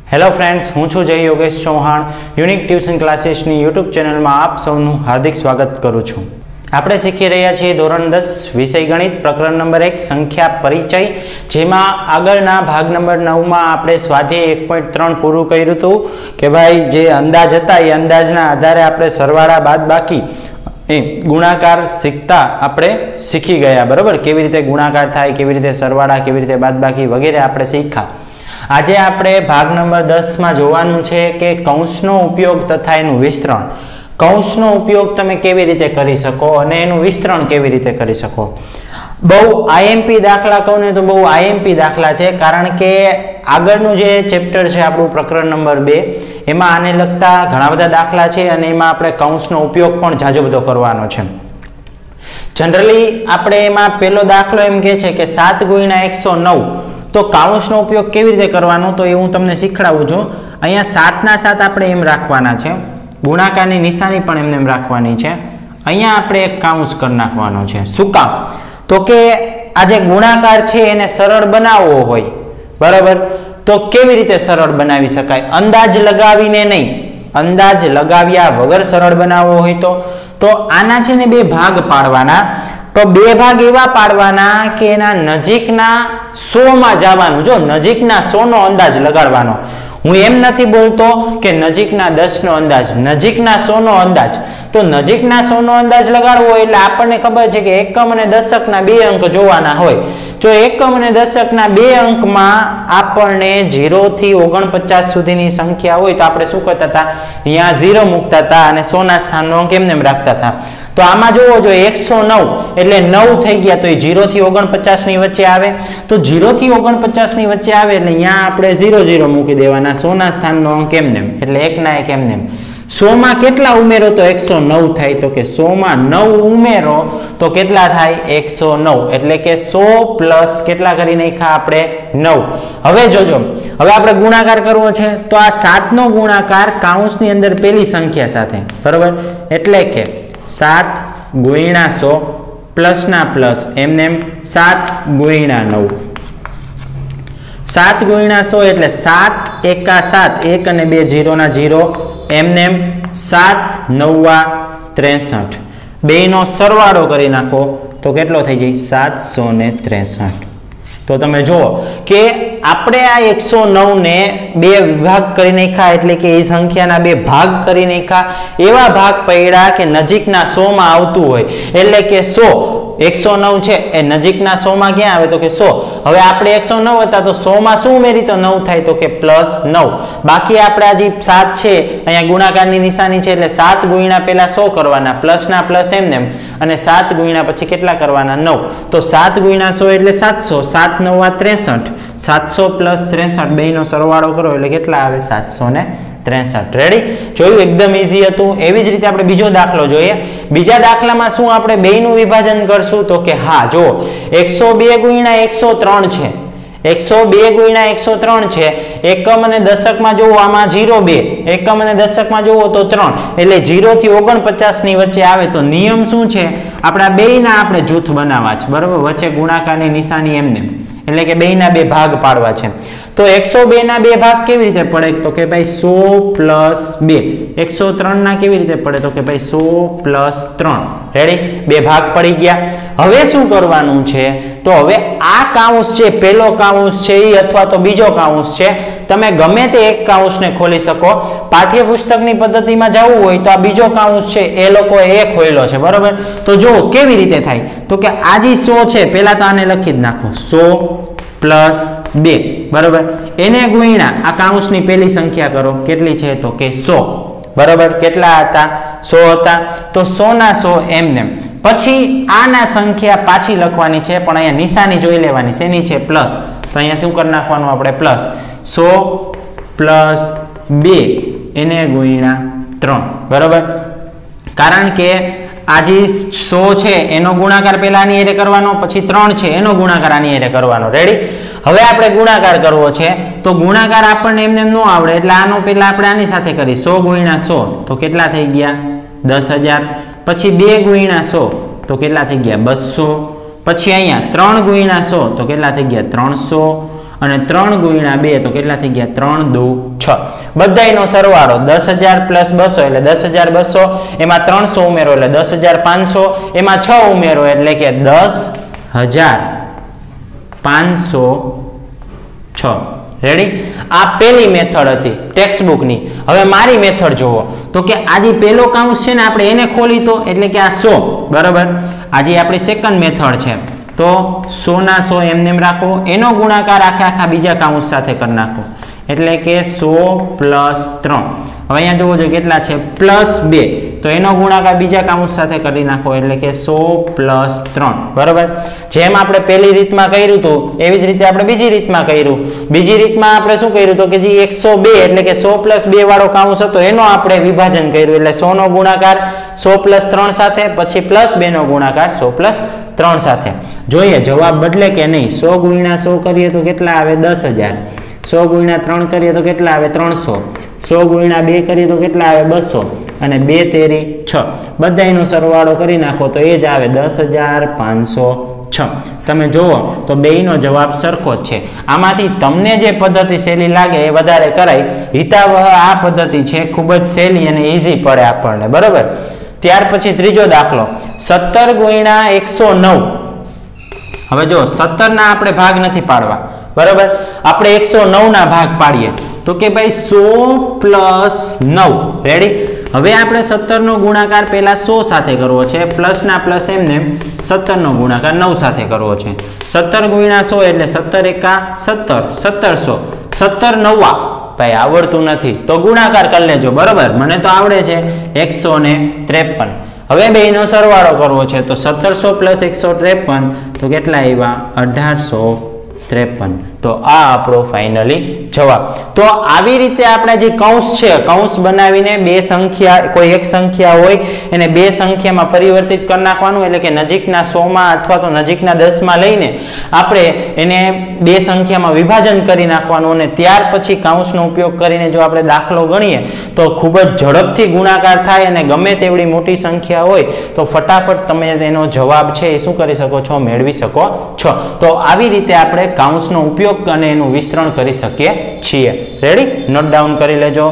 Hello friends, હું છું Jay Yogesh Chauhan. Unique tuition ક્લાસીસની યુટ્યુબ ચેનલમાં આપ સૌનું હાર્દિક સ્વાગત કરું છું. આપણે શીખી રહ્યા છીએ ધોરણ 10 વિષય ગણિત પ્રકરણ નંબર 1 સંખ્યા પરિચય, જેમાં આગળના ભાગ નંબર 9માં આપણે સ્વાધ્યાય 1.3 પૂરું કર્યું હતું કે ભાઈ જે અંદાજ હતા એ અંદાજના આધારે આપણે સરવાળા બાદબાકી ગુણાકાર શીખતા આપણે શીખી ગયા. બરાબર, કેવી રીતે ગુણાકાર થાય, કેવી રીતે સરવાળા, કેવી રીતે બાદબાકી વગેરે આપણે શીખ્યા. આજે આપણે ભાગ નંબર 10 માં જોવાનું છે કે કૌંસનો ઉપયોગ તથા એનું વિસ્તરણ. કૌંસનો ઉપયોગ તમે કેવી રીતે કરી શકો અને એનું વિસ્તરણ કેવી રીતે કરી શકો. બહુ આઈએમપી દાખલા કહું ને તો બહુ આઈએમપી દાખલા છે, કારણ કે આગળનું જે ચેપ્ટર છે આપણું પ્રકરણ નંબર 2 એમાં આને લગતા ઘણા બધા દાખલા છે અને એમાં આપણે કૌંસનો ઉપયોગ પણ ઝાઝો બધો કરવાનો છે. જનરલી આપણે એમાં પહેલો દાખલો એમ કહે છે કે 7 × 109. તો કૌંસનો ઉપયોગ કેવી રીતે કરવાનો તો એ હું તમને શીખડાવું છું. અહીંયા 7 ના 7 આપણે એમ રાખવાના છે, ગુણાકારની નિશાની પણ એમને એમ રાખવાની છે. અહીંયા આપણે એક કૌંસ કરી નાખવાનો છે. શું કામ? તો કે આ જે ગુણાકાર છે એને સરળ બનાવવો હોય, બરાબર, તો કેવી રીતે સરળ બનાવી શકાય? અંદાજ લગાવીને નહીં, અંદાજ લગાવ્યા વગર સરળ બનાવવો હોય તો આના છે ને બે ભાગ પાડવાના. તો બે ભાગ એવા પાડવાના કે એના નજીકના 100 માં જવાનું. જો નજીકના 100 નો અંદાજ લગાડવાનો. હું એમ નથી બોલતો કે નજીકના 10 નો અંદાજ, નજીકના 100 નો અંદાજ. તો નજીકના 100 નો અંદાજ લગાડવો એટલે આપણને ખબર છે કે એકમ અને દશકના બે અંક જોવાના હોય. જો એકમ અને દશકના બે અંકમાં આપણને 0 થી 49 સુધીની સંખ્યા હોય તો આપણે શું કરતા હતા? અહીંયા 0 મૂકતા હતા અને 100 ના સ્થાનનો અંક એમને એમ રાખતા હતા. તો આમાં જોવો, જો 109 એટલે 9 થઈ ગયા, તો એ 0 થી 49 ની વચ્ચે આવે. તો 0 થી 49 ની વચ્ચે આવે એટલે અહીંયા આપણે 0 0 મૂકી દેવાના, 100 ના સ્થાનનો અંક એમને એમ, એટલે 1 ના 1 એમને એમ. 100 માં કેટલા ઉમેરો તો 109 થાય. તો કે 100 માં 9 ઉમેરો તો કેટલા થાય? 109. એટલે કે 100 પ્લસ કેટલા કરી નાખ્યા આપણે? 9. હવે જોજો, હવે આપણે ગુણાકાર કરવો છે તો આ 7 નો ગુણાકાર કૌંસની અંદર પેલી સંખ્યા સાથે, બરોબર, એટલે કે 7 × 100 પ્લસ ના પ્લસ એમને એમ 7 × 9. 7 × 100 એટલે 7 એકા 7, 1 અને 2 0 ના 0 એમને એમ 7 × 9 = 63. બેયનો સરવાળો કરી નાખો તો કેટલો થઈ જાય? 763. તો તમે જુઓ કે આપણે આ 109 ને બે વિભાગ કરી નાખ્યા, એટલે કે એ સંખ્યાના બે ભાગ કરી નાખ્યા. એવા ભાગ પડ્યા કે નજીકના 100 માં આવતું હોય, એટલે કે 109 છે એ નજીકના 100 માં ક્યાં આવે? તો કે 100. હવે આપણે 109 હતા તો 100 માં શું ઉમેરી તો 9 થાય, તો કે +9. બાકી આપણે આ જે 7 છે અહીંયા ગુણાકારની નિશાની છે એટલે 7 × પેલા 100 કરવાના, પ્લસ ના પ્લસ એમને એમ, અને 7 × પછી કેટલા કરવાના? 9. તો 7 × 100 એટલે 700, 7 × 9 = 63. 700 + 63 બેયનો સરવાળો કરો એટલે કેટલા આવે? 763. રેડી? જોયું, એકદમ ઈઝી હતું. એવી જ રીતે આપણે બીજો દાખલો જોઈએ. બીજા દાખલામાં શું આપણે બેયનું વિભાજન કરશું? તો કે હા, જો 102 × 103 છે, 102 × 103 છે. એકમ અને દશકમાં જોવો, આમાં 0 2, એકમ અને દશકમાં જોવો તો 3, એટલે 0 થી 49 ની વચ્ચે આવે. તો નિયમ શું છે? આપણા બેયના આપણે જૂથ બનાવવા છે, બરોબર, વચ્ચે ગુણાકારની નિશાની એમને, એટલે કે બેયના બે ભાગ પાડવા છે. તો 102 ના બે ભાગ કેવી રીતે પડે? તો કે ભાઈ 100 + 2. 103 ના કેવી રીતે પડે? તો કે ભાઈ 100 + 3. રેડી? બે ભાગ પડી ગયા. હવે શું કરવાનું છે? તો હવે આ કૌંસ છે, પહેલો કૌંસ છે એ અથવા તો બીજો કૌંસ છે, તમે ગમે તે એક કૌંસને ખોલી શકો. પાઠ્યપુસ્તકની પદ્ધતિમાં જવું હોય તો આ બીજો કૌંસ છે એ લોકોએ એક ખોલ્યો છે, બરોબર. તો જો કેવી રીતે થાય? તો કે આ જે 100 છે, પહેલા તો આને લખી જ નાખો, 100 + 2, બરોબર. એને ગુણ્યા આ કૌંસની પહેલી સંખ્યા કરો, કેટલી છે? તો કે 100, બરોબર. કેટલા હતા? 100 હતા. તો 100 ના 100 એમને. પછી આના સંખ્યા પાછી લખવાની છે, પણ અહીંયા નિશાની જોઈ લેવાની. શેની છે? પ્લસ. તો અહીંયા શું કરી નાખવાનું આપણે? પ્લસ. 100 + 2 એને ગુણ્યા 3, બરોબર. કારણ કે આ જે 100 છે એનો ગુણાકાર પહેલા આની હારે કરવાનો, પછી 3 છે એનો ગુણાકાર આની હારે કરવાનો. રેડી? હવે આપણે ગુણાકાર કરવો છે તો ગુણાકાર આપણને એમને ન આવડે, એટલે આનો પહેલા આપણે આની સાથે કરી. 100 × 100 તો કેટલા થઈ ગયા? 10,000. પછી 2 × 100 તો કેટલા થઈ ગયા? 200. પછી અહીંયા 3 × 100 તો કેટલા થઈ ગયા? 300. અને 3 ગુણ્યા 2 તો કેટલા થઈ ગયા? 3 દુ 6. બધાયનો સરવાળો 10,000 પ્લસ 200 એટલે 10,200, એમાં 300 ઉમેરો એટલે 10,500, એમાં 6 ઉમેરો એટલે કે 10,506. રેડી? આ પહેલી મેથડ હતી ટેક્સ્ટબુકની. હવે મારી મેથડ જોવો તો કે આજે પહેલો કાઉન્સ છે ને આપણે એને ખોલી તો એટલે કે આ 100. બરાબર? આજે આપણી સેકન્ડ મેથડ છે તો 100 ના 100 એમને એમ રાખો, એનો ગુણાકાર આખા બીજા કાઉન્સ સાથે કરી નાખો એટલે કે 100 પ્લસ 3. હવે અહીંયા જોવો જો કેટલા છે? પ્લસ 2. તો એનો ગુણાકાર બીજા કાઉન્સ સાથે કરી નાખો એટલે કે 100 પ્લસ 3. બરાબર? જેમ આપણે પહેલી રીતમાં કર્યું હતું એવી જ રીતે આપણે બીજી રીતમાં કર્યું. બીજી રીતમાં આપણે શું કર્યું તો કે જે 102 એટલે કે 100 પ્લસ 2 વાળો કાઉન્સ હતો એનો આપણે વિભાજન કર્યું એટલે 100 નો ગુણાકાર 100 પ્લસ 3 સાથે, પછી પ્લસ 2 નો ગુણાકાર 100 પ્લસ 3 સાથે. જોઈએ જવાબ બદલે કે નહીં. 100 ગુણ્યા 100 કરીએ તો કેટલા આવે? 10,000. 100 ગુણ્યા 3 કરીએ તો કેટલા આવે? 300. 100 ગુણ્યા 2 કરીએ તો કેટલા આવે? 200. અને 2 તેરી 6. બધાયનો સરવાળો કરી નાખો તો એ જ આવે 10,506. તમે જુઓ તો બેયનો જવાબ સરખો જ છે. આમાંથી તમને જે પદ્ધતિ સહેલી લાગે એ વધારે કરાય. હિતાવહ આ પદ્ધતિ છે ખૂબ જ સહેલી અને ઈઝી પડે આપણને. બરાબર? ત્યાર પછી ત્રીજો દાખલો 17 ગુણ્યા 109. હવે જો 17 ના આપણે ભાગ નથી પાડવા. બરાબર? આપણે 109 ના ભાગ પાડીએ તો કે ભાઈ 100 પ્લસ 9. રેડી? હવે આપણે 17 નો ગુણાકાર પહેલા 100 સાથે કરવો છે, પ્લસ ના પ્લસ એમને 17 નો ગુણાકાર 9 સાથે કરવો છે. 17 ગુણ્યા 100 એટલે 17 એકા 17, 1700. 17 નવા ભાઈ આવડતું નથી તો ગુણાકાર કરી લેજો. બરાબર? મને તો આવડે છે 153. હવે બેયનો સરવાળો કરવો છે તો 1700 પ્લસ 153 તો કેટલા આવ્યા? 1853. તો આ આપણો ફાઇનલી જવાબ. તો આવી રીતે આપણે જે કૌંસ છે કૌંસ બનાવીને બે સંખ્યા, કોઈ એક સંખ્યા હોય એને બે સંખ્યામાં પરિવર્તિત કરી નાખવાનું એટલે કે નજીકના 100 માં અથવા તો નજીકના 10 માં લઈને આપણે એને બે સંખ્યામાં વિભાજન કરી નાખવાનું અને ત્યાર પછી કૌંસનો ઉપયોગ કરીને જો આપણે દાખલો ગણીએ તો ખૂબ જ ઝડપથી ગુણાકાર થાય અને ગમે તેવડી મોટી સંખ્યા હોય તો ફટાફટ તમે એનો જવાબ છે એ શું કરી શકો છો? મેળવી શકો છો. તો આવી રીતે આપણે કૌંસનો ઉપયોગ અને એનું વિસ્તરણ કરી શકીએ છીએ. રેડી? નોટ ડાઉન કરી લેજો.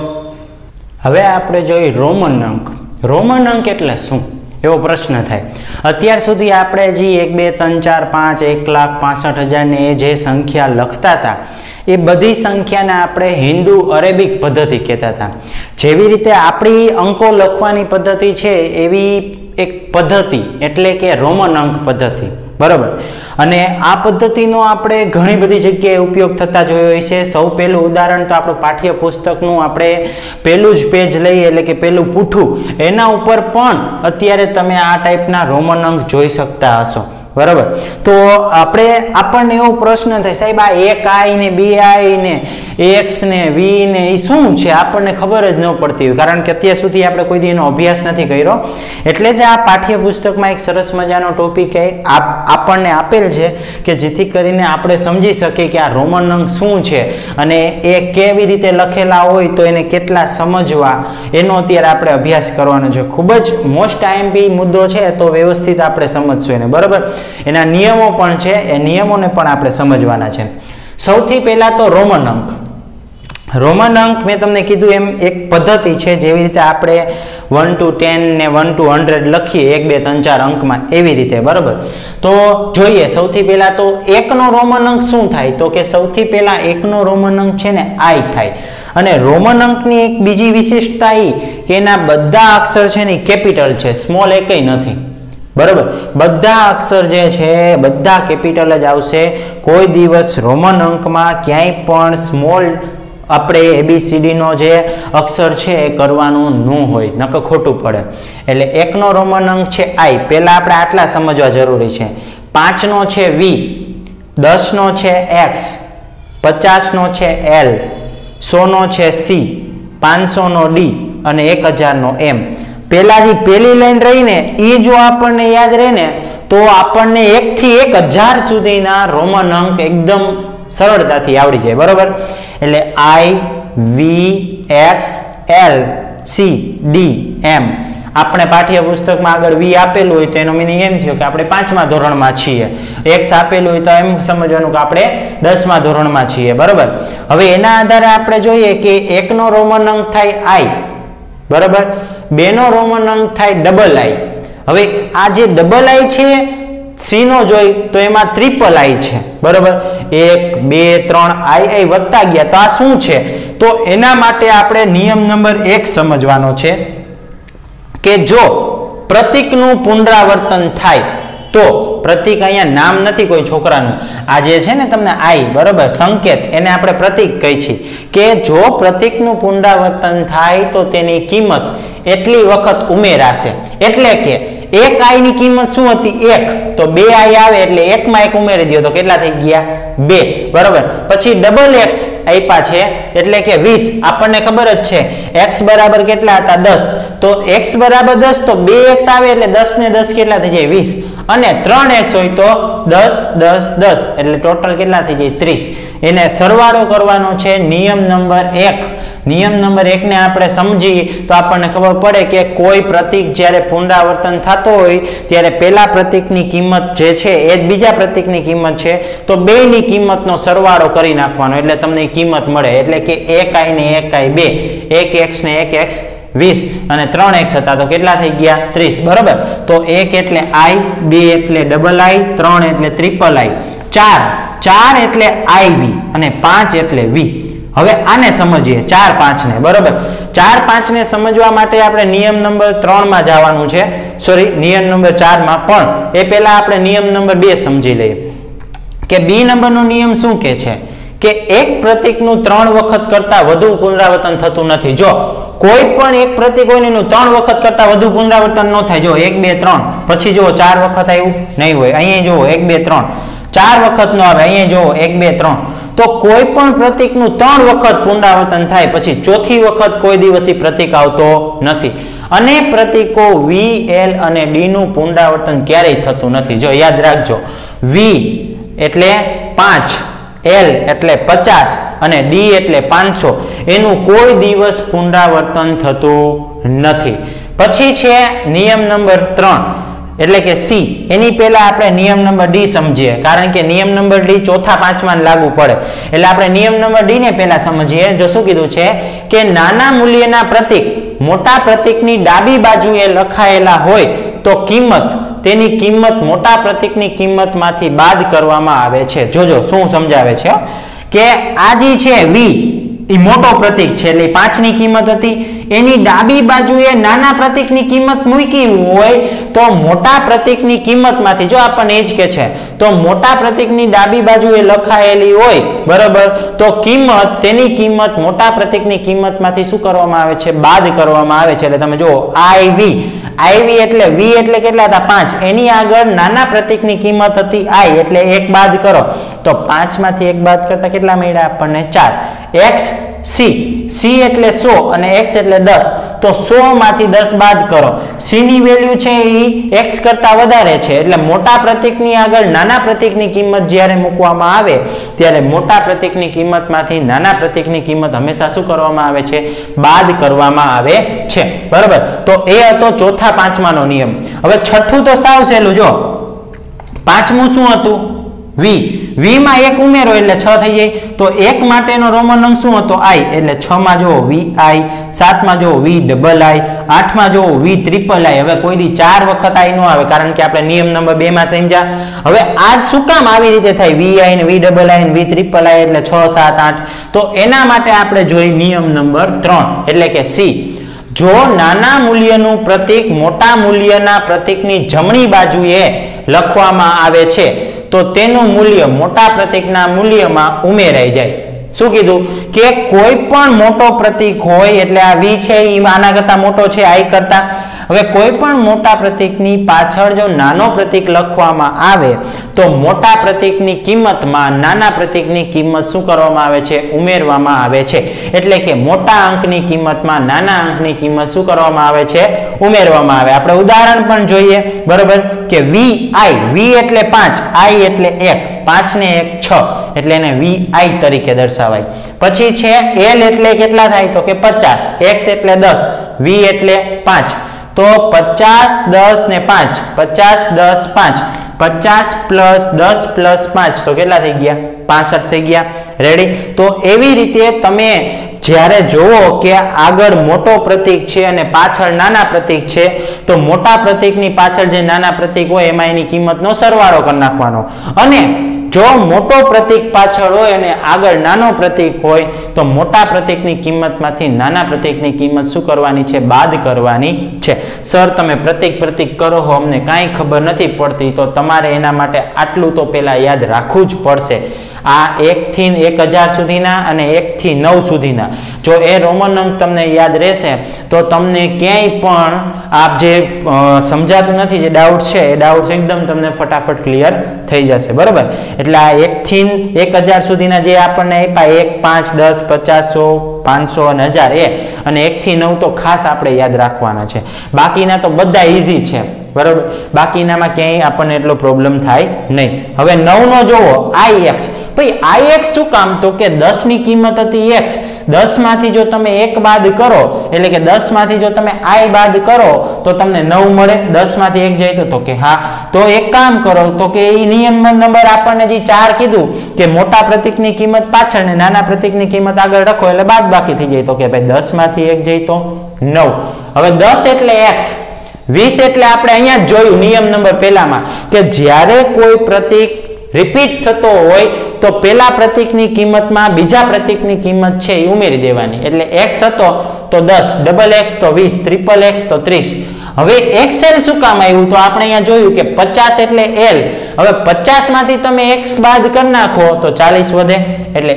હવે આપણે જોઈએ રોમન અંક. રોમન અંક એટલે શું એવો પ્રશ્ન થાય. અત્યાર સુધી આપણે જે 1 2 3 4 5 1,65,000 ને જે સંખ્યા લખતા હતા એ બધી સંખ્યાને આપણે હિન્દુ અરેબિક પદ્ધતિ કહેતા હતા. જેવી રીતે આપણી અંકો લખવાની પદ્ધતિ છે એવી એક પદ્ધતિ એટલે કે રોમન અંક પદ્ધતિ. બરાબર? અને આ પદ્ધતિનો આપણે ઘણી બધી જગ્યાએ ઉપયોગ થતા જોયો હોય છે. સૌ પહેલું ઉદાહરણ તો આપણું પાઠ્યપુસ્તકનું આપણે પહેલું જ પેજ લઈએ એટલે કે પહેલું પૂઠું એના ઉપર પણ અત્યારે તમે આ ટાઈપના રોમન અંક જોઈ શકતા હશો. બરાબર? તો આપણને એવો પ્રશ્ન થાય સાહેબ આ 1i ને 2i ને x ને v ને એ શું છે? આપણને ખબર જ ન પડતી હોય કારણ કે અત્યાર સુધી આપણે કોઈ દી એનો અભ્યાસ નથી કર્યો. એટલે જ આ પાઠ્યપુસ્તકમાં એક સરસ મજાનો ટોપિક આપણને આપેલ છે કે જેથી કરીને આપણે સમજી શકીએ કે આ રોમન અંક શું છે અને એ કેવી રીતે લખેલા હોય તો એને કેટલા સમજવા એનો અત્યારે આપણે અભ્યાસ કરવાનો છે. ખૂબ જ મોસ્ટ આઈએમપી મુદ્દો છે તો વ્યવસ્થિત આપણે સમજશું એને. બરાબર? એના નિયમો પણ છે એ નિયમોને પણ આપણે સમજવાના છે. સૌથી પહેલા તો રોમન અંક. રોમન અંક મેં તમને કીધું એમ એક પદ્ધતિ છે જેવી રીતે આપણે 1 to 10 ને 1 to 100 લખીએ 1 2 3 4 અંકમાં એવી રીતે. બરાબર? તો જોઈએ સૌથી પહેલા તો એકનો રોમન અંક શું થાય તો કે સૌથી પહેલા એકનો રોમન અંક છે ને i થાય. અને રોમન અંકની એક બીજી વિશેષતા એ કે એના બધા અક્ષર છે ને કેપિટલ છે, સ્મોલ એકય નથી. બરાબર? બધા અક્ષર જે છે બધા કેપિટલ જ આવશે. કોઈ દિવસ રોમન અંકમાં ક્યાંય પણ સ્મોલ આપણે ABCD નો જે અક્ષર છે એ કરવાનું ન હોય, નકર ખોટું પડે. એટલે એકનો રોમન અંક છે i. પહેલા આપણે આટલા સમજવા જરૂરી છે. 5 નો છે v, 10 નો છે x, 50 નો છે l, 100 નો છે c, 500 નો d અને 1000 નો m. પહેલા જે પહેલી લાઈન રહી ને એ જો આપણને યાદ રહે ને તો આપણને 1 થી 1000 સુધીના રોમન અંક એકદમ સરળતાથી આવડી જાય. બરોબર? એટલે i v x l c d m આપણે પાઠ્યપુસ્તકમાં આગળ v આપેલું હોય તો એનો મીનિંગ એમ થયો કે આપણે 5મા ધોરણમાં છીએ, x આપેલું હોય તો એમ સમજવાનું કે આપણે 10મા ધોરણમાં છીએ, બરાબર. હવે એના આધારે આપણે જોઈએ કે 1 નો રોમન અંક થાય i, બરાબર, 2 નો રોમન અંક થાય ડબલ i. હવે આ જે ડબલ i છે c નો જોઈ તો એમાં ટ્રિપલ i છે, બરાબર. 1 2 3 i વધતા ગયા, તો આ શું છે? તો એના માટે આપણે નિયમ નંબર 1 સમજવાનો છે કે જો પ્રતીકનું પુનરાવર્તન થાય તો પ્રતીક, અહીંયા નામ નથી કોઈ છોકરાનું, આ જે છે ને તમને i, બરાબર, સંકેત, એને આપણે પ્રતીક કહી છીએ કે જો પ્રતીકનું પુનરાવર્તન થાય તો તેની કિંમત એટલી વખત ઉમેરાશે. એટલે કે એક i ની કિંમત શું હતી? 1, તો 2 i આવે એટલે 1 માં 1 ઉમેરી દો તો કેટલા થઈ ગયા? 2, બરાબર. પછી ડબલ x આપ્યા છે એટલે કે 20. આપણને ખબર જ છે x બરાબર કેટલા હતા? 10. તો x બરાબર 10 તો 2x આવે એટલે 10 ને 10 કેટલા થઈ જાય? 20. અને 3x હોય તો 10 10 10 એટલે ટોટલ કેટલા થઈ જાય? 30. એને સરવાળો કરવાનો છે. નિયમ નંબર 1. નિયમ નંબર 1 ને આપણે સમજી તો આપણને ખબર પડે કે કોઈ પ્રતીક જ્યારે પુનરાવર્તન થતો હોય ત્યારે પહેલા પ્રતીકની કિંમત જે છે એ જ બીજા પ્રતીકની કિંમત છે, તો બેની કિંમતનો સરવાળો કરી નાખવાનો એટલે તમને કિંમત મળે. એટલે કે 1i ને 1i 2, 1x ને 1x 20 અને 3x હતા તો કેટલા થઈ ગયા? 30, બરાબર. તો 1 એટલે i, 2 એટલે ડબલ i, 3 એટલે ટ્રિપલ i, 4 એટલે iv અને 5 એટલે v. હવે આને સમજીએ 4 5 ને, બરાબર. 4 5 ને સમજવા માટે આપણે નિયમ નંબર 3 માં જવાનું છે, સોરી નિયમ નંબર 4 માં, પણ એ પહેલા આપણે નિયમ નંબર 2 સમજી લઈએ કે b નંબરનો નિયમ શું કહે છે કે એક પ્રતીકનું 3 વખત કરતા વધુ પુનરાવર્તન થતું નથી. જો કોઈ પણ એક પ્રતીક હોય એનું 3 વખત કરતા વધુ પુનરાવર્તન ન થાય. જો 1 2 3 પછી જો 4 વખત આવ્યું નહીં હોય, અહીંયા જો 1 2 3 4 વખત નો આવે, અહીંયા જો 1 2 3. તો કોઈ પણ પ્રતીકનું 3 વખત પુનરાવર્તન થાય પછી ચોથી વખત કોઈ દિવસ પ્રતીક આવતો નથી. અને પ્રતીકો v l અને d નું પુનરાવર્તન ક્યારેય થતું નથી. જો યાદ રાખજો, v એટલે 5, l એટલે 50 અને d એટલે 500, એનું કોઈ દિવસ પુનરાવર્તન થતું નથી. પછી છે નિયમ નંબર 3 એટલે કે c. એની પહેલા આપણે નિયમ નંબર d સમજીએ, કારણ કે નિયમ નંબર d ચોથા પાંચમાં લાગુ પડે. એટલે આપણે નિયમ નંબર d ને પહેલા સમજીએ. જો શું કીધું છે કે નાના મૂલ્યના પ્રતીક મોટા પ્રતીકની ડાબી બાજુએ લખાયેલા હોય તો તેની કિંમત મોટા પ્રતીકની કિંમતમાંથી બાદ કરવામાં આવે છે. જોજો શું સમજાવે છે કે આ જે છે v એ મોટો પ્રતીક છે એટલે 5 ની કિંમત હતી, એની ડાબી બાજુએ નાના પ્રતીકની કિંમત મૂકી હોય તો મોટા પ્રતીકની કિંમતમાંથી, જો આપણને એ જ કે છે, તો મોટા પ્રતીકની ડાબી બાજુએ લખાયેલી હોય, બરાબર, તો તેની કિંમત મોટા પ્રતીકની કિંમતમાંથી શું કરવામાં આવે છે? બાદ કરવામાં આવે છે. એટલે તમે જુઓ iv એટલે v એટલે કેટલા હતા? 5. એની આગળ નાના પ્રતીકની કિંમત હતી i એટલે 1 બાદ કરો તો 5 માંથી 1 બાદ કરતા કેટલા મળ્યા આપણને? 4. x c એટલે 100 અને x એટલે 10, તો 100 માંથી 10 બાદ કરો. c ની વેલ્યુ છે એ x કરતા વધારે છે એટલે મોટા પ્રતીકની આગળ નાના પ્રતીકની કિંમત જ્યારે મૂકવામાં આવે ત્યારે મોટા પ્રતીકની કિંમતમાંથી નાના પ્રતીકની કિંમત હંમેશા શું કરવામાં આવે છે? બાદ કરવામાં આવે છે, બરાબર. તો એ હતો ચોથા પાંચમાનો નિયમ. હવે છઠ્ઠું તો સાવ સહેલું. જો પાંચમું શું હતું? v માં 1 ઉમેરો એટલે 6 થઈ જાય. તો 1 માટેનો રોમન અંક શું હતો? i એટલે 6 માં જો vi, 7 માં જો v ડબલ i, 8 માં જો v ટ્રિપલ i. હવે કોઈ દી 4 વખત i નો આવે કારણ કે આપણે નિયમ નંબર 2 માં સમજ્યા. હવે આ શું કામ આવી રીતે થાય? vi ને v ડબલ i ને v ટ્રિપલ i એટલે 6 7 8. તો એના માટે આપણે જોઈ નિયમ નંબર 3 એટલે કે c. જો નાના મૂલ્યનું પ્રતીક મોટા મૂલ્યના પ્રતીકની જમણી બાજુએ લખવામાં આવે છે તો તેનું મૂલ્ય મોટા પ્રતીકના મૂલ્યમાં ઉમેરાઈ જાય. શું કીધું કે કોઈ પણ મોટો પ્રતીક હોય એટલે આ v છે એ આના કરતા મોટો છે i કરતા. હવે કોઈ પણ મોટા પ્રતીકની પાછળ જો નાનો પ્રતીક લખવામાં આવે તો મોટા પ્રતીકની કિંમતમાં નાના પ્રતીકની કિંમત શું કરવામાં આવે છે? ઉમેરવામાં આવે છે. એટલે કે મોટા અંકની કિંમતમાં નાના અંકની કિંમત શું કરવામાં આવે છે? ઉમેરવામાં આવે. આપણે ઉદાહરણ પણ જોઈએ, બરોબર, કે v એટલે 5, i એટલે 1, 5 ને 1 6 એટલે એને vi તરીકે દર્શાવાય. પછી છે l એટલે કેટલા થાય? તો કે 50, x એટલે 10, v એટલે 5. તો 50 10 ને 5 50 10 5 50 પ્લસ 10 પ્લસ 5 તો કેટલા થઈ ગયા 65 થઈ ગયા રેડી તો એવી રીતે તમે જ્યારે જોવો કે આગળ મોટો પ્રતીક છે અને પાછળ નાના પ્રતીક છે તો મોટા પ્રતીકની પાછળ જે નાના પ્રતીક હોય એમાં એની કિંમતનો સરવાળો કરી નાખવાનો અને જો મોટો પ્રતીક પાછળ હોય અને આગળ નાનો પ્રતીક હોય તો મોટા પ્રતીકની કિંમતમાંથી નાના પ્રતીકની કિંમત શું કરવાની છે બાદ કરવાની છે સર તમે પ્રતીક કરો હો અમને કાંઈ ખબર નથી પડતી તો તમારે એના માટે આટલું તો પહેલા યાદ રાખવું જ પડશે આ 1 થી 1000 સુધીના અને 1 થી 9 સુધીના જો એ રોમન અંક તમને યાદ રહેશે તો તમને ક્યાંય પણ આપ જે સમજાતું નથી જે ડાઉટ છે એ ડાઉટ એકદમ તમને ફટાફટ ક્લિયર થઈ જશે બરોબર એટલે આ 1 થી 1000 સુધીના જે આપણને આપ્યા 1 5 10 50 100 500 અને 1000 એ અને 1 થી 9 તો ખાસ આપણે યાદ રાખવાના છે બાકીના તો બધા ઈઝી છે બરોબર બાકીનામાં ક્યાંય આપણને એટલો પ્રોબ્લેમ થાય નહીં હવે 9 નો જોવો ix ભાઈ ix શું કામ તો કે 10 ની કિંમત હતી x 10 માંથી જો તમે 1 બાદ કરો એટલે કે 10 માંથી જો તમે i બાદ કરો તો તમને 9 મળે 10 માંથી 1 જાય તો કે હા તો એક કામ કરો તો કે એ નિયમ નંબર આપણને જે 4 કીધું કે મોટા પ્રતીકની કિંમત પાછળ ને નાના પ્રતીકની કિંમત આગળ રાખો એટલે બાદ બાકી થઈ જાય તો કે ભાઈ 10 માંથી 1 જાય તો 9 હવે 10 એટલે x 20 એટલે આપણે અહીંયા જ જોયું નિયમ નંબર પહેલામાં કે જ્યારે કોઈ પ્રતીક રિપીટ થતો હોય તો પેલા પ્રતીકની કિંમતમાં બીજા પ્રતીકની કિંમત છે એ ઉમેરી દેવાની એટલે x હતો તો 10 ડબલ x તો 20 ટ્રિપલ x તો 30 હવે xl શું કામ આવ્યું તો આપણે અહીંયા જોયું કે 50 એટલે l હવે 50 માંથી તમે x બાદ કરી નાખો તો 40 વધે એટલે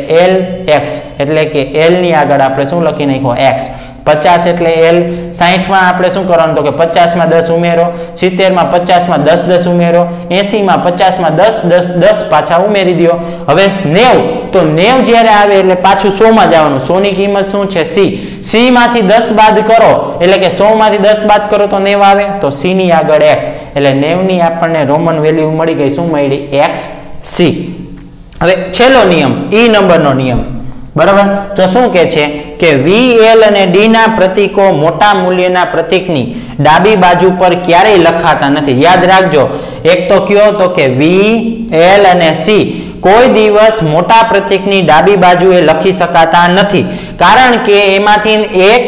lx એટલે કે l ની આગળ આપણે શું લખી નાખો x 50 એટલે l 60 માં આપણે શું કરવાનું તો કે 50 માં 10 ઉમેરો 70 માં 50 માં 10 10 ઉમેરો 80 માં 50 માં 10 10 10 પાછા ઉમેરી દો હવે 90 તો 90 જ્યારે આવે એટલે પાછું 100 માં જવાનું 100 ની કિંમત શું છે c માંથી 10 બાદ કરો એટલે કે 100 માંથી 10 બાદ કરો તો 90 આવે તો c ની આગળ x એટલે 90 ની આપણને રોમન વેલ્યુ મળી ગઈ શું મળી xc હવે છેલ્લો નિયમ e નંબરનો નિયમ બરાબર તો શું કહે છે કે VL અને D ના પ્રતીકો મોટા મૂલ્યના પ્રતીકની ડાબી બાજુ પર ક્યારેય લખાતા નથી યાદ રાખજો એક તો કયો તો કે VL અને C કોઈ દિવસ મોટા પ્રતીકની ડાબી બાજુએ લખી શકાતા નથી કારણ કે એમાંથી એક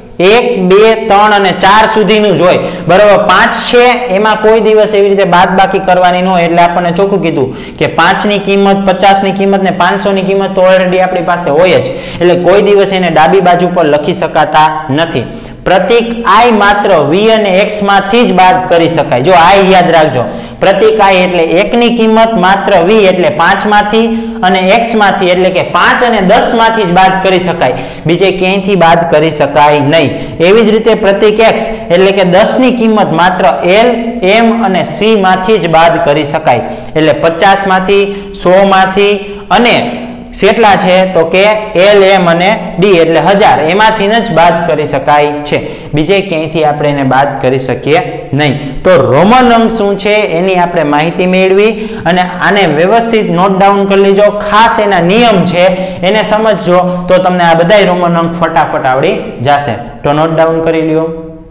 1 2 3 અને 4 સુધીનું જ હોય બરાબર 5 છે એમાં કોઈ દિવસ એવી રીતે બાદબાકી કરવાની ન હોય એટલે આપણને ચોખ્ખું કીધું કે 5 ની કિંમત 50 ની કિંમત ને 500 ની કિંમત તો ઓલરેડી આપણી પાસે હોય જ એટલે કોઈ દિવસ એને ડાબી બાજુ પર લખી શકાતા નથી પ્રતીક i માત્ર v અને x માંથી જ બાદ કરી શકાય જો i યાદ રાખજો પ્રતીક i એટલે 1 ની કિંમત માત્ર v એટલે 5 માંથી અને x માંથી એટલે કે 5 અને 10 માંથી જ બાદ કરી શકાય બીજે ક્યાંયથી બાદ કરી શકાય નહીં એવી જ રીતે પ્રતીક x એટલે કે 10 ની કિંમત માત્ર l m અને c માંથી જ બાદ કરી શકાય એટલે 50 માંથી 100 માંથી અને કેટલા છે તો કે l m અને d એટલે 1000 એમાંથી જ બાદ કરી શકાય છે બીજે ક્યાંયથી આપણે એને બાદ કરી શકીએ નહીં તો રોમન અંક શું છે એની આપણે માહિતી મેળવી અને આને વ્યવસ્થિત નોટ ડાઉન કરી લેજો ખાસ એના નિયમ છે એને સમજજો તો તમને આ બધાય રોમન અંક ફટાફટ આવડી જશે તો નોટ ડાઉન કરી લ્યો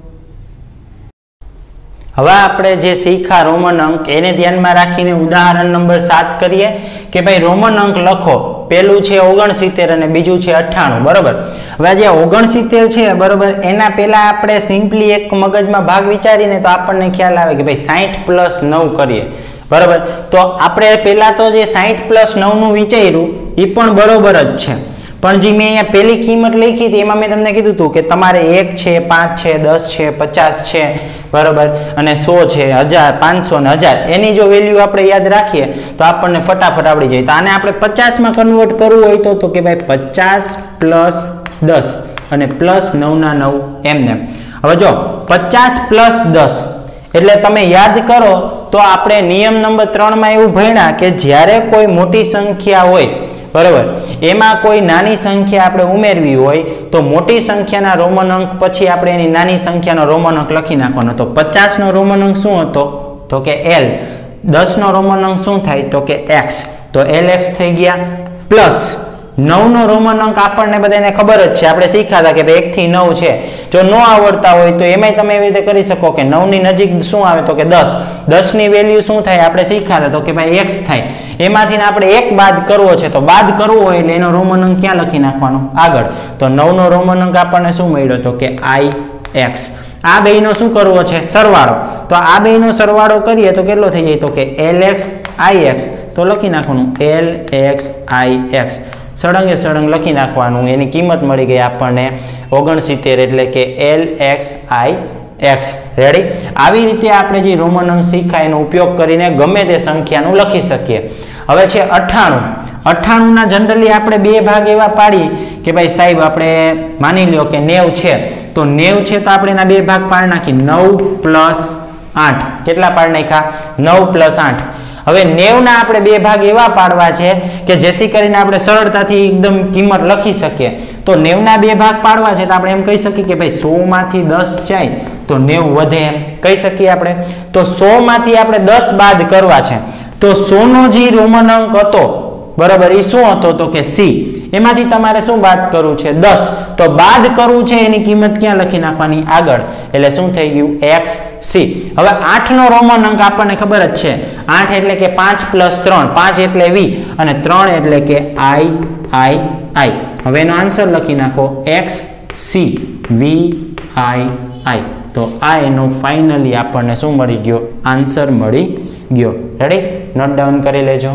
હવે આપણે જે શીખ્યા રોમન અંક એને ધ્યાનમાં રાખીને ઉદાહરણ નંબર 7 કરીએ કે ભાઈ રોમન અંક લખો પહેલું છે 69 અને બીજું છે 98 બરોબર હવે જે 69 છે બરોબર એના પહેલા આપણે સિમ્પલી એક મગજમાં ભાગ વિચારીને તો આપણને ખ્યાલ આવે કે ભાઈ 60 પ્લસ 9 કરીએ બરોબર તો આપણે પહેલા તો જે 60 પ્લસ 9 નું વિચાર્યું એ પણ બરોબર જ છે પણ જે મેં અહીંયા પહેલી કિંમત લખી હતી એમાં મેં તમને કીધું હતું કે તમારે 1 છે 5 છે 10 છે 50 છે બરોબર અને 100 છે 1000 500 ને 1000 એની જો વેલ્યુ આપણે યાદ રાખીએ તો આપણને ફટાફટ આવડી જાય તો આને આપણે 50 માં કન્વર્ટ કરવું હોય તો કે ભાઈ 50 પ્લસ 10 અને પ્લસ 9 ના 9 એમને હવે જો 50 પ્લસ 10 એટલે તમે યાદ કરો તો આપણે નિયમ નંબર 3 માં એવું ભણ્યા કે જ્યારે કોઈ મોટી સંખ્યા હોય બરાબર એમાં કોઈ નાની સંખ્યા આપણે ઉમેરવી હોય તો મોટી સંખ્યાના રોમન અંક પછી આપણે એની નાની સંખ્યાનો રોમન અંક લખી નાખવાનો તો 50 નો રોમન અંક શું હતો તો કે l 10 નો રોમન અંક શું થાય તો કે x તો lx થઈ ગયા પ્લસ 9 નો રોમન અંક આપણને બધાને ખબર જ છે આપણે શીખ્યા હતા કે 1 થી 9 છે જો ન આવડતા હોય તો એમાંય તમે એવી રીતે કરી શકો કે 9 ની નજીક શું આવે તો કે 10. 10 ની વેલ્યુ શું થાય આપણે શીખ્યા તો કે ભાઈ x થાય. એમાંથી આપણે એક બાદ કરવો છે તો બાદ કરવો હોય એટલે એનો રોમન અંક ક્યાં લખી નાખવાનો આગળ. તો 9 નો રોમન અંક આપણને શું મળ્યો તો કે ix. આ બેયનો શું કરવો છે સરવાળો. તો આ બેયનો સરવાળો કરીએ તો કેટલો થઈ જાય તો કે lx ix. તો લખી નાખવાનું lx ix. સળંગે સળંગ લખી નાખવાનું. એની કિંમત મળી ગઈ આપણને 69 એટલે કે lx ix. રેડી. આવી રીતે આપણે જે રોમન અંક શીખ્યા એનો ઉપયોગ કરીને ગમે તે સંખ્યાનું લખી શકીએ. હવે છે 98. 98 ના જનરલી આપણે બે ભાગ એવા પાડી કે ભાઈ સાહેબ આપણે માની લ્યો કે 90 છે તો 90 છે તો આપણે એના બે ભાગ પાડી નાખી 9 + 8. કેટલા પાડી નાખ્યા 9 + 8. હવે 90 ના આપણે બે ભાગ એવા પાડવા છે કે જેથી કરીને આપણે સરળતાથી એકદમ કિંમત લખી શકીએ. તો 90 ના બે ભાગ પાડવા છે તો આપણે એમ કહી શકીએ કે ભાઈ 100 માંથી 10 જાય તો 90 વધે એમ કહી શકીએ આપણે. તો 100 માંથી આપણે 10 બાદ કરવા છે તો 100 નો જે રોમન અંક હતો બરાબર એ શું હતો તો કે c. એમાંથી તમારે શું બાદ કરવું છે 10. તો બાદ કરવું છે એની કિંમત ક્યાં લખી નાખવાની આગળ. એટલે શું થઈ ગયું xc. હવે 8 નો રોમન અંક આપણને ખબર જ છે 8 એટલે કે 5 + 3. 5 એટલે v અને 3 એટલે કે i. હવે એનો આન્સર લખી નાખો xc vi. તો આ એનો ફાઇનલી આપણને શું મળી ગયો આન્સર મળી ગયો. રેડી. નોટ ડાઉન કરી લેજો.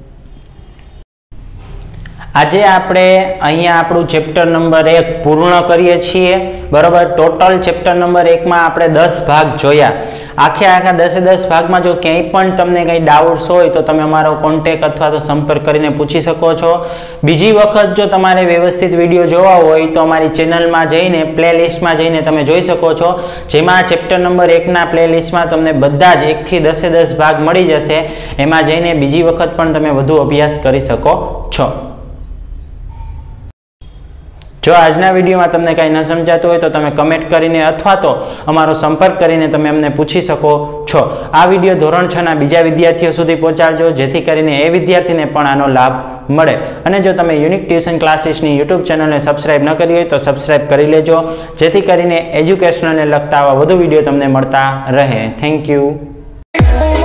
આજે આપણે અહીંયા આપણું ચેપ્ટર નંબર 1 પૂર્ણ કરીએ છીએ બરાબર. ટોટલ ચેપ્ટર નંબર 1 માં આપણે 10 ભાગ જોયા. આખા 10 ભાગમાં જો ક્યાંય પણ તમને કંઈ ડાઉટ્સ હોય તો તમે અમારો કોન્ટેક્ટ અથવા તો સંપર્ક કરીને પૂછી શકો છો. બીજી વખત જો તમારે વ્યવસ્થિત વિડીયો જોવા હોય તો અમારી ચેનલમાં જઈને પ્લેલિસ્ટમાં જઈને તમે જોઈ શકો છો. જેમાં ચેપ્ટર નંબર 1 ના પ્લેલિસ્ટમાં તમને બધા જ 1 થી 10 ભાગ મળી જશે. એમાં જઈને બીજી વખત પણ તમે વધુ અભ્યાસ કરી શકો છો. જો આજના વિડીયોમાં તમને કંઈ ન સમજાતું હોય તો તમે કમેન્ટ કરીને અથવા તો અમારો સંપર્ક કરીને તમે અમને પૂછી શકો છો. આ વિડીયો ધોરણ 6 ના બીજા વિદ્યાર્થીઓ સુધી પહોંચાડજો જેથી કરીને એ વિદ્યાર્થીને પણ આનો લાભ મળે. અને જો તમે યુનિક ટ્યુશન ક્લાસીસની યુટ્યુબ ચેનલને સબસ્ક્રાઇબ ન કરી હોય તો સબસ્ક્રાઇબ કરી લેજો જેથી કરીને એજ્યુકેશનલને લગતા આવા વધુ વિડીયો તમને મળતા રહે. Thank you.